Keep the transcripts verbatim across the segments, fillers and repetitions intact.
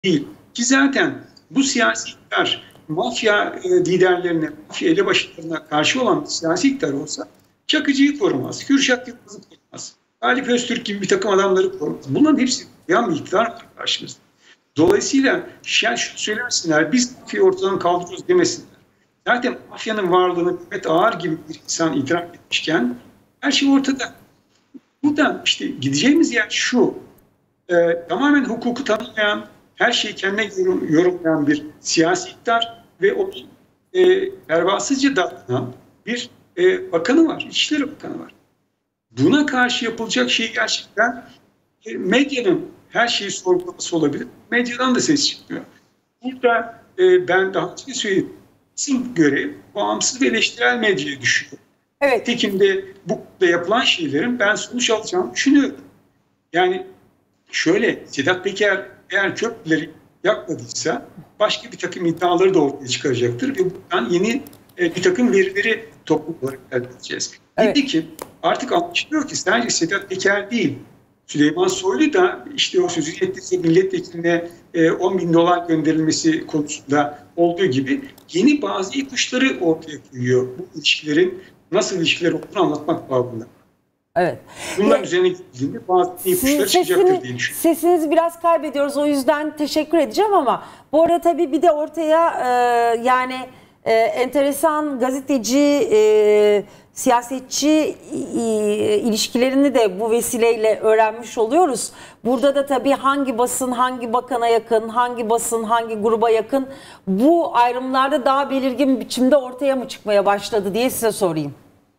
değil. Ki zaten bu siyasi iktidar mafya e, liderlerine, mafya elebaşlarına karşı olan bir siyasi iktidar olsa Çakıcı'yı korumaz, Kürşat Yılmaz'ı korumaz, Galip Öztürk gibi bir takım adamları korumaz. Bunların hepsi yan bir iktidar var karşımızda. Dolayısıyla yani şunu söylemesinler, biz mafyayı ortadan kaldırıyoruz demesinler. Zaten mafyanın varlığını Mehmet Ağar gibi bir insan itiraf etmişken her şey ortada. Buradan işte gideceğimiz yer şu, e, tamamen hukuku tanımayan, her şeyi kendine yorum, yorumlayan bir siyasi iktidar ve onun e, pervasızca davranan bir e, bakanı var, İçişleri Bakanı var. Buna karşı yapılacak şey gerçekten e, medyanın her şeyi sorgulaması olabilir. Medyadan da ses çıkmıyor. Burada e, ben daha önce söyledim, bizim görev bağımsız ve eleştirel medyaya düşüyor. Evet. Tekin de bu da yapılan şeylerin ben sonuç alacağımı düşünüyorum. Yani şöyle, Sedat Peker eğer köprüleri yakmadıysa başka bir takım iddiaları da ortaya çıkaracaktır ve buradan yeni e, bir takım verileri toplum olarak elde edeceğiz. Evet. Nitekim artık anlaşılıyor ki sadece Sedat Peker değil, Süleyman Soylu da işte o sözünü ettiği milletvekiline e, on bin dolar gönderilmesi konusunda olduğu gibi yeni bazı ipuçları ortaya koyuyor. Bu ilişkilerin nasıl ilişkiler olduğunu anlatmak babında. Evet. Bunların Ya, üzerine gittiğinde bazı ipuçları çıkacaktır diye düşünüyorum. Sesinizi biraz kaybediyoruz, o yüzden teşekkür edeceğim ama bu arada tabii bir de ortaya e, yani e, enteresan gazeteci, e, siyasetçi e, ilişkilerini de bu vesileyle öğrenmiş oluyoruz. Burada da tabii hangi basın hangi bakana yakın, hangi basın hangi gruba yakın, bu ayrımlarda daha belirgin biçimde ortaya mı çıkmaya başladı diye size sorayım.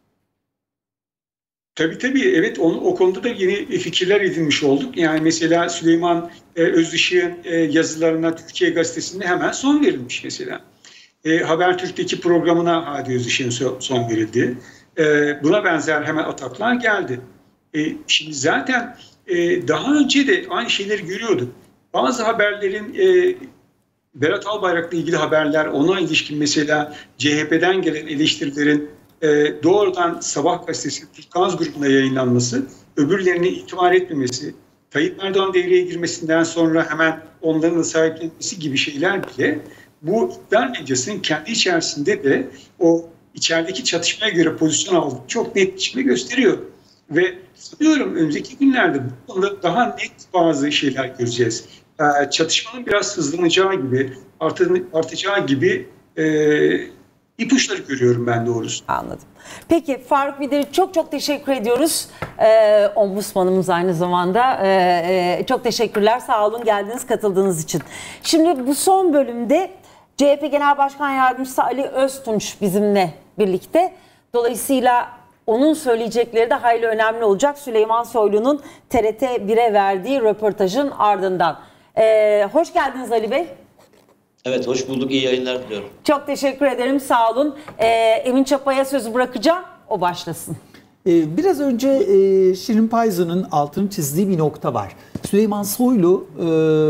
Tabii tabii evet, onu, o konuda da yeni fikirler edinmiş olduk. Yani mesela Süleyman e, Özdışık'ın e, yazılarına Türkiye Gazetesi'nde hemen son verilmiş mesela. E, Habertürk'teki programına Hadi Özdışık'ın son verildi. E, buna benzer hemen ataklar geldi. E, şimdi zaten e, daha önce de aynı şeyleri görüyorduk. Bazı haberlerin e, Berat Albayrak'la ilgili haberler, ona ilişkin mesela C H P'den gelen eleştirilerin e, doğrudan Sabah gazetesi Türkgaz grubuna yayınlanması, öbürlerine itibar etmemesi, Tayyip Erdoğan devreye girmesinden sonra hemen onların da sahiplenmesi gibi şeyler bile bu iktidar medyasının kendi içerisinde de o içerideki çatışmaya göre pozisyon aldığı çok net biçimde gösteriyor. Ve sanıyorum önümüzdeki günlerde bu konuda daha net bazı şeyler göreceğiz. Ee, çatışmanın biraz hızlanacağı gibi, artacağı gibi e, ipuçları görüyorum ben doğrusu. Anladım. Peki Faruk Bildir'i çok çok teşekkür ediyoruz. Ee, Ombudsmanımız aynı zamanda. Ee, e, çok teşekkürler. Sağ olun geldiğiniz, katıldığınız için. Şimdi bu son bölümde C H P Genel Başkan Yardımcısı Ali Öztunç bizimle birlikte. Dolayısıyla onun söyleyecekleri de hayli önemli olacak. Süleyman Soylu'nun T R T bire verdiği röportajın ardından. Ee, hoş geldiniz Ali Bey. Evet, hoş bulduk. İyi yayınlar diliyorum. Çok teşekkür ederim. Sağ olun. Ee, Emin Çapa'ya sözü bırakacağım. O başlasın. Ee, biraz önce e, Şirin Payzı'nın altını çizdiği bir nokta var. Süleyman Soylu e,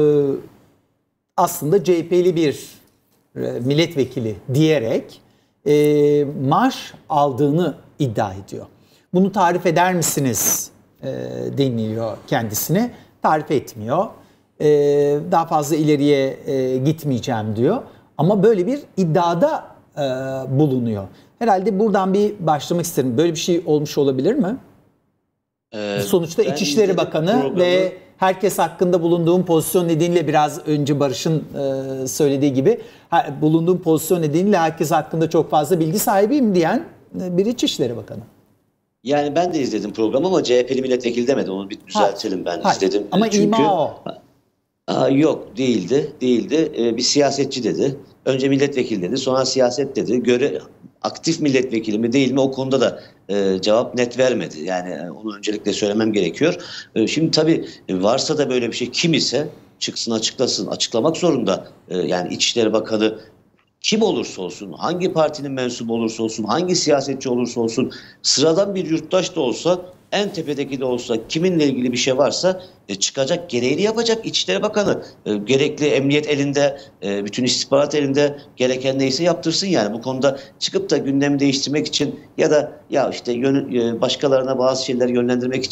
aslında C H P'li bir e, milletvekili diyerek e, maaş aldığını iddia ediyor. Bunu tarif eder misiniz e, deniliyor kendisine. Tarif etmiyor. E, daha fazla ileriye e, gitmeyeceğim diyor. Ama böyle bir iddiada e, bulunuyor. Herhalde buradan bir başlamak isterim. Böyle bir şey olmuş olabilir mi? Ee, Sonuçta İçişleri Bakanı programı ve herkes hakkında bulunduğum pozisyon nedeniyle, biraz önce Barış'ın e, söylediği gibi bulunduğum pozisyon nedeniyle herkes hakkında çok fazla bilgi sahibiyim diyen bir İçişleri Bakanı. Yani ben de izledim programı ama C H P'li milletvekili demedi. Onu bir düzeltelim, ben Hayır. izledim. Ama Çünkü, ima o. Aa, yok değildi. Değildi. Ee, bir siyasetçi dedi. Önce milletvekili dedi. Sonra siyaset dedi. Göre aktif milletvekili mi değil mi, o konuda da e, cevap net vermedi. Yani e, onu öncelikle söylemem gerekiyor. E, şimdi tabii e, varsa da böyle bir şey, kim ise çıksın açıklasın. Açıklamak zorunda. E, yani İçişleri Bakanı kim olursa olsun, hangi partinin mensubu olursa olsun, hangi siyasetçi olursa olsun, sıradan bir yurttaş da olsa, en tepedeki de olsa, kiminle ilgili bir şey varsa e, çıkacak, gereğini yapacak İçişleri Bakanı. E, gerekli emniyet elinde, e, bütün istihbarat elinde, gereken neyse yaptırsın yani. Bu konuda çıkıp da gündemi değiştirmek için ya da ya işte yön, e, başkalarına bazı şeyleri yönlendirmek için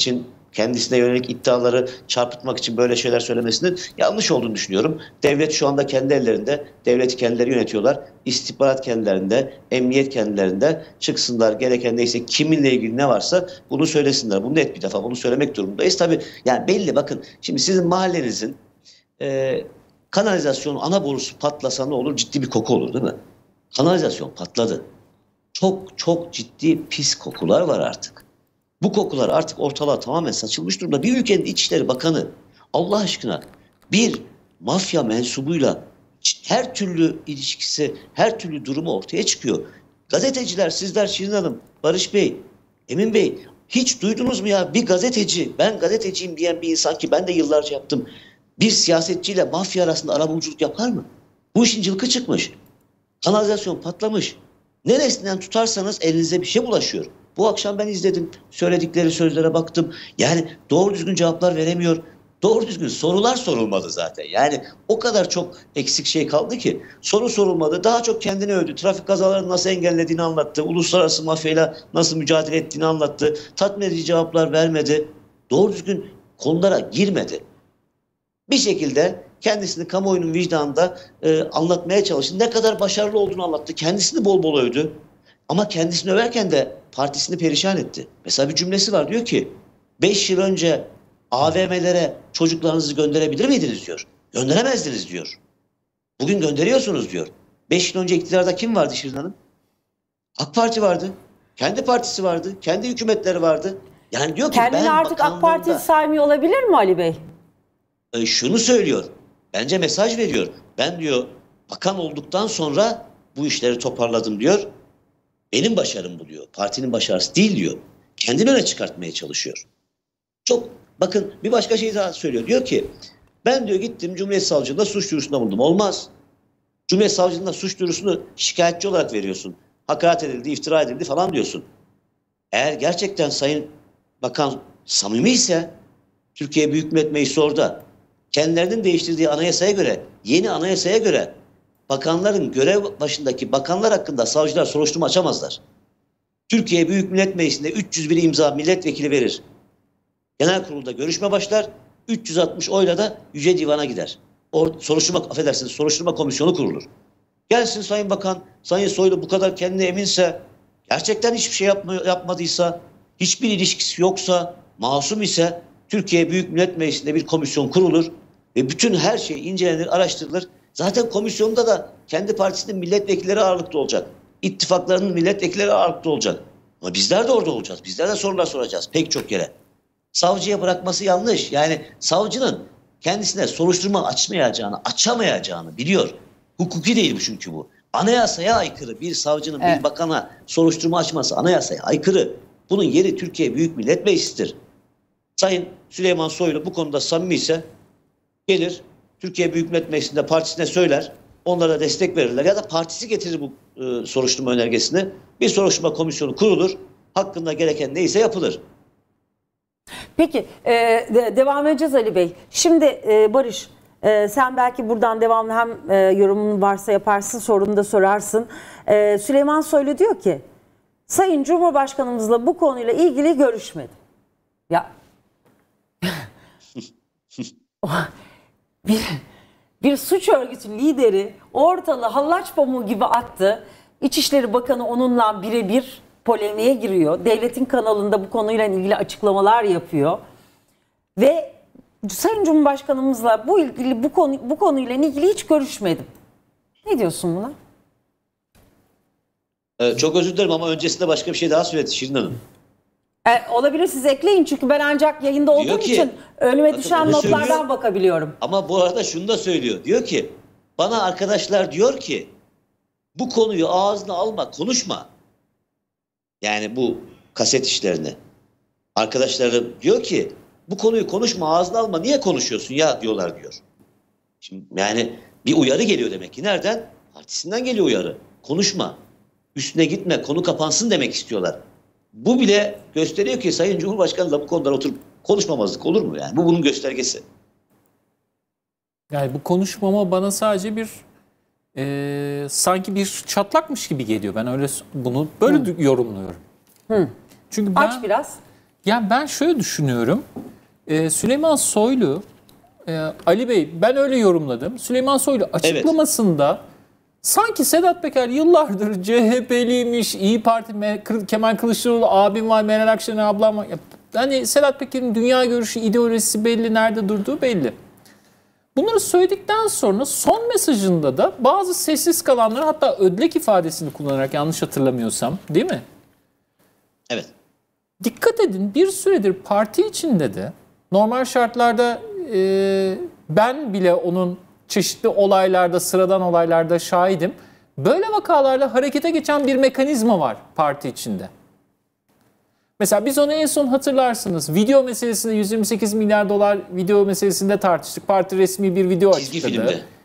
kendisine yönelik iddiaları çarpıtmak için böyle şeyler söylemesinin yanlış olduğunu düşünüyorum. Devlet şu anda kendi ellerinde, devleti kendileri yönetiyorlar. İstihbarat kendilerinde, emniyet kendilerinde. Çıksınlar, gereken neyse, kiminle ilgili ne varsa bunu söylesinler. Bu net bir defa, bunu söylemek durumundayız. Tabii yani belli, bakın şimdi sizin mahallenizin e, kanalizasyon ana borusu patlasa ne olur? Ciddi bir koku olur değil mi? Kanalizasyon patladı. Çok çok ciddi pis kokular var artık. Bu kokular artık ortalığa tamamen saçılmış durumda. Bir ülkenin İçişleri Bakanı Allah aşkına bir mafya mensubuyla her türlü ilişkisi, her türlü durumu ortaya çıkıyor. Gazeteciler, sizler, Şirin Hanım, Barış Bey, Emin Bey, hiç duydunuz mu ya bir gazeteci, ben gazeteciyim diyen bir insan, ki ben de yıllarca yaptım, bir siyasetçiyle mafya arasında arabuluculuk yapar mı? Bu işin cılkı çıkmış. Kanalizasyon patlamış. Neresinden tutarsanız elinize bir şey bulaşıyor. Bu akşam ben izledim. Söyledikleri sözlere baktım. Yani doğru düzgün cevaplar veremiyor. Doğru düzgün sorular sorulmadı zaten. Yani o kadar çok eksik şey kaldı ki soru sorulmadı. Daha çok kendini övdü. Trafik kazalarını nasıl engellediğini anlattı. Uluslararası mafyayla nasıl mücadele ettiğini anlattı. Tatmin edici cevaplar vermedi. Doğru düzgün konulara girmedi. Bir şekilde kendisini kamuoyunun vicdanında e, anlatmaya çalıştı. Ne kadar başarılı olduğunu anlattı. Kendisini bol bol övdü. Ama kendisini överken de partisini perişan etti. Mesela bir cümlesi var, diyor ki beş yıl önce A V M'lere çocuklarınızı gönderebilir miydiniz diyor. Gönderemezdiniz diyor. Bugün gönderiyorsunuz diyor. beş yıl önce iktidarda kim vardı Şirin Hanım? AK Parti vardı. Kendi partisi vardı. Kendi hükümetleri vardı. Yani diyor ki kendini ben artık AK Parti saymıyor olabilir mi Ali Bey? E, şunu söylüyor. Bence mesaj veriyor. Ben diyor bakan olduktan sonra bu işleri toparladım diyor. Benim başarım bu diyor. Partinin başarısı değil diyor. Kendini öne çıkartmaya çalışıyor. Çok bakın, bir başka şey daha söylüyor. Diyor ki ben diyor gittim Cumhuriyet Savcılığında suç duyurusunda bulundum. Olmaz. Cumhuriyet Savcılığında suç duyurusunu şikayetçi olarak veriyorsun. Hakaret edildi, iftira edildi falan diyorsun. Eğer gerçekten Sayın Bakan samimi ise, Türkiye Büyük Millet Meclisi orada, kendilerinin değiştirdiği anayasaya göre, yeni anayasaya göre bakanların görev başındaki bakanlar hakkında savcılar soruşturma açamazlar. Türkiye Büyük Millet Meclisi'nde üç yüz bir imza milletvekili verir. Genel kurulda görüşme başlar. üç yüz altmış oyla da Yüce Divan'a gider. O soruşturma, affedersiniz, soruşturma komisyonu kurulur. Gelsin Sayın Bakan, Sayın Soylu bu kadar kendine eminse, gerçekten hiçbir şey yapma, yapmadıysa, hiçbir ilişkisi yoksa, masum ise Türkiye Büyük Millet Meclisi'nde bir komisyon kurulur ve bütün her şey incelenir, araştırılır. Zaten komisyonda da kendi partisinin milletvekilleri ağırlıkta olacak. İttifaklarının milletvekilleri ağırlıkta olacak. Ama bizler de orada olacağız. Bizler de sorular soracağız pek çok yere. Savcıya bırakması yanlış. Yani savcının kendisine soruşturma açmayacağını, açamayacağını biliyor. Hukuki değil bu çünkü bu. Anayasaya aykırı bir savcının evet. bir bakana soruşturma açması anayasaya aykırı. Bunun yeri Türkiye Büyük Millet Meclisi'dir. Sayın Süleyman Soylu bu konuda samimi ise gelir Türkiye Büyük Millet Meclisi'nde partisine söyler. Onlara destek verirler ya da partisi getirir bu e, soruşturma önergesini. Bir soruşturma komisyonu kurulur. Hakkında gereken neyse yapılır. Peki e, de, devam edeceğiz Ali Bey. Şimdi e, Barış e, sen belki buradan devamlı hem e, yorumun varsa yaparsın, sorunu da sorarsın. E, Süleyman Soylu diyor ki Sayın Cumhurbaşkanımızla bu konuyla ilgili görüşmedim. Ya bir, bir suç örgütü lideri ortalığı hallaç pamuğu gibi attı. İçişleri Bakanı onunla birebir polemiğe giriyor. Devletin kanalında bu konuyla ilgili açıklamalar yapıyor. Ve Sayın Cumhurbaşkanımızla bu ilgili bu konu bu konuyla ilgili hiç görüşmedim. Ne diyorsun buna? Ee, çok özür dilerim ama öncesinde başka bir şey daha söyledi Şirin Hanım. E, olabilir, siz ekleyin çünkü ben ancak yayında olduğum ki, için önüme düşen notlardan söylüyor, bakabiliyorum. Ama bu arada şunu da söylüyor. Diyor ki bana arkadaşlar diyor ki bu konuyu ağzına alma, konuşma. Yani bu kaset işlerini. Arkadaşlarım diyor ki bu konuyu konuşma, ağzına alma, niye konuşuyorsun ya diyorlar diyor. Şimdi yani bir uyarı geliyor demek ki. Nereden? Partisinden geliyor uyarı. Konuşma. Üstüne gitme, konu kapansın demek istiyorlar. Bu bile gösteriyor ki Sayın Cumhurbaşkanı'yla bu konudan oturup konuşmamazlık olur mu yani? Bu bunun göstergesi. Yani bu konuşmama bana sadece bir e, sanki bir çatlakmış gibi geliyor. Ben öyle bunu böyle Hı. yorumluyorum. Hı. Çünkü ben, aç biraz. Yani ben şöyle düşünüyorum. Ee, Süleyman Soylu, e, Ali Bey ben öyle yorumladım. Süleyman Soylu açıklamasında evet. sanki Sedat Peker yıllardır C H P'liymiş, İyi Parti, Kemal Kılıçdaroğlu abim var, Meral Akşener ablam var. Hani Sedat Peker'in dünya görüşü, ideolojisi belli, nerede durduğu belli. Bunları söyledikten sonra son mesajında da bazı sessiz kalanları, hatta ödlek ifadesini kullanarak, yanlış hatırlamıyorsam, değil mi? Evet. Dikkat edin, bir süredir parti içinde de normal şartlarda e, ben bile onun çeşitli olaylarda, sıradan olaylarda şahidim. Böyle vakalarda harekete geçen bir mekanizma var parti içinde. Mesela biz onu en son hatırlarsınız. Video meselesinde yüz yirmi sekiz milyar dolar video meselesinde tartıştık. Parti resmi bir video Çizgi açıkladı. filmde.